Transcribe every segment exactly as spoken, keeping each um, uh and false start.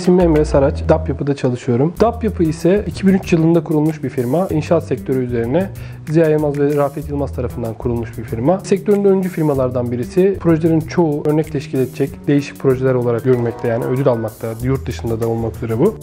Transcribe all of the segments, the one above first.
ismim Emre Saraç. D A P Yapı'da çalışıyorum. D A P Yapı ise iki bin üç yılında kurulmuş bir firma. İnşaat sektörü üzerine Ziya Yılmaz ve Rafet Yılmaz tarafından kurulmuş bir firma. Sektöründe öncü firmalardan birisi. Projelerin çoğu örnek teşkil edecek değişik projeler olarak görülmekte, yani ödül almakta. Yurt dışında da olmak üzere bu.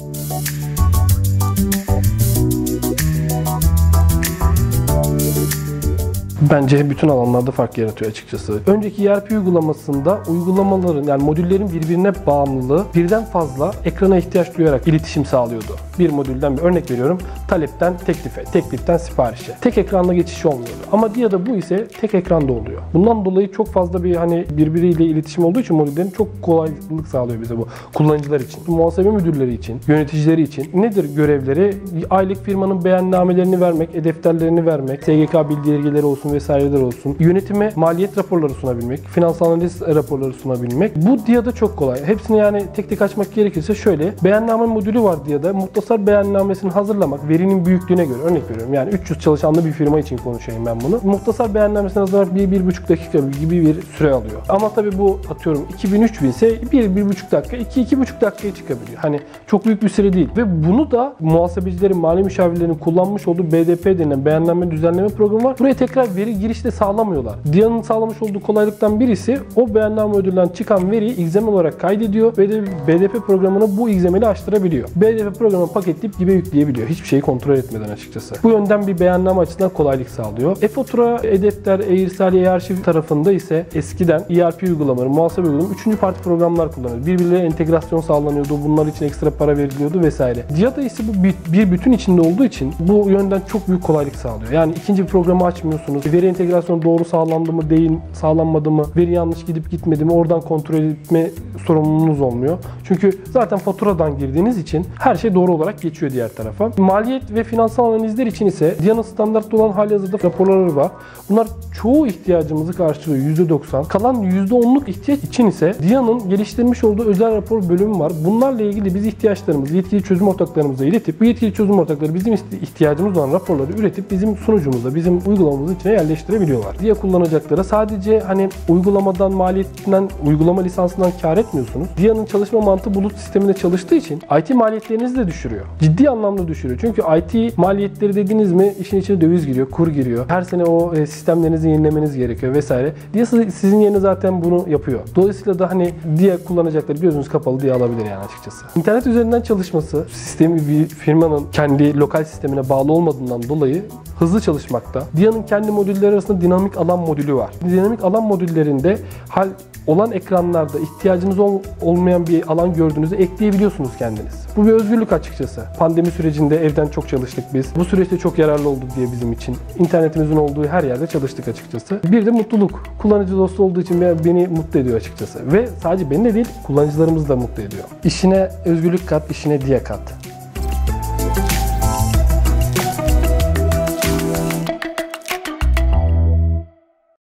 Bence bütün alanlarda fark yaratıyor açıkçası. Önceki E R P uygulamasında uygulamaların, yani modüllerin birbirine bağımlılığı birden fazla ekrana ihtiyaç duyarak iletişim sağlıyordu. Bir modülden bir örnek veriyorum. Talepten teklife, tekliften siparişe. Tek ekranda geçiş olmuyordu. Ama D I A'da bu ise tek ekranda oluyor. Bundan dolayı çok fazla bir hani birbiriyle iletişim olduğu için modüllerin çok kolaylık sağlıyor bize bu. Kullanıcılar için, muhasebe müdürleri için, yöneticileri için. Nedir görevleri? Aylık firmanın beyannamelerini vermek, e-defterlerini vermek, S G K bildirgeleri olsun vesaireler olsun. Yönetime maliyet raporları sunabilmek, finansal analiz raporları sunabilmek. Bu D I A'da çok kolay. Hepsini yani tek tek açmak gerekirse şöyle. Beyanname modülü var D I A'da. Muhtasar beyannamesini hazırlamak verinin büyüklüğüne göre, örnek veriyorum. Yani üç yüz çalışanlı bir firma için konuşayım ben bunu. Muhtasar beyannamesini hazırlamak bir bir buçuk dakika gibi bir süre alıyor. Ama tabii bu atıyorum iki bin üç bin ise bir bir buçuk dakika, iki iki buçuk dakikaya çıkabiliyor. Hani çok büyük bir süre değil. Ve bunu da muhasebecilerin, mali müşavirlerin kullanmış olduğu B D P denilen beyanname düzenleme programı var. Buraya tekrar veri girişte sağlamıyorlar. D I A'nın sağlamış olduğu kolaylıktan birisi o beyanname modülünden çıkan veriyi X M L olarak kaydediyor ve de B D P programını bu X M L'i açtırabiliyor. B D P programını paketleyip gibi yükleyebiliyor. Hiçbir şeyi kontrol etmeden açıkçası. Bu yönden bir beyanname açısından kolaylık sağlıyor. E-fatura, e-defter, e-irsal, e-arşiv tarafında ise eskiden E R P uygulamaları, muhasebe uygulamaları üçüncü parti programlar kullanıyordu. Birbirleriyle entegrasyon sağlanıyordu. Bunlar için ekstra para veriliyordu vesaire. D I A'da ise bu bir bütün içinde olduğu için bu yönden çok büyük kolaylık sağlıyor. Yani ikinci bir programı açmıyorsunuz. Veri entegrasyonu doğru sağlandı mı, değil, sağlanmadı mı, veri yanlış gidip gitmedi mi, oradan kontrol etme sorumluluğunuz olmuyor. Çünkü zaten faturadan girdiğiniz için her şey doğru olarak geçiyor diğer tarafa. Maliyet ve finansal analizler için ise D I A'nın standartlı olan halihazırda raporları var. Bunlar çoğu ihtiyacımızı karşılıyor yüzde doksan. Kalan yüzde onluk ihtiyaç için ise D I A'nın geliştirmiş olduğu özel rapor bölümü var. Bunlarla ilgili biz ihtiyaçlarımızı yetkili çözüm ortaklarımıza iletip bu yetkili çözüm ortakları bizim ihtiyacımız olan raporları üretip bizim sunucumuza, bizim uygulamamızın içine yerleştirebiliyorlar. D I A kullanacaklara sadece hani uygulamadan, maliyetinden, uygulama lisansından kar etmiyorsunuz. D I A'nın çalışma mantığı bulut sisteminde çalıştığı için I T maliyetlerinizi de düşürüyor. Ciddi anlamda düşürüyor. Çünkü I T maliyetleri dediğiniz mi işin içine döviz giriyor, kur giriyor. Her sene o sistemlerinizi yenilemeniz gerekiyor vesaire. D I A sizin yerine zaten bunu yapıyor. Dolayısıyla da hani D I A kullanacakları gözünüz kapalı D I A alabilir yani açıkçası. İnternet üzerinden çalışması, sistemi bir firmanın kendi lokal sistemine bağlı olmadığından dolayı hızlı çalışmakta. D I A'nın kendi modülleri arasında dinamik alan modülü var. Dinamik alan modüllerinde hal olan ekranlarda ihtiyacınız ol, olmayan bir alan gördüğünüzde ekleyebiliyorsunuz kendiniz. Bu bir özgürlük açıkçası. Pandemi sürecinde evden çok çalıştık biz. Bu süreçte çok yararlı oldu diye bizim için. İnternetimizin olduğu her yerde çalıştık açıkçası. Bir de mutluluk. Kullanıcı dostu olduğu için beni mutlu ediyor açıkçası. Ve sadece beni de değil, kullanıcılarımızı da mutlu ediyor. İşine özgürlük kat, işine D I A kat.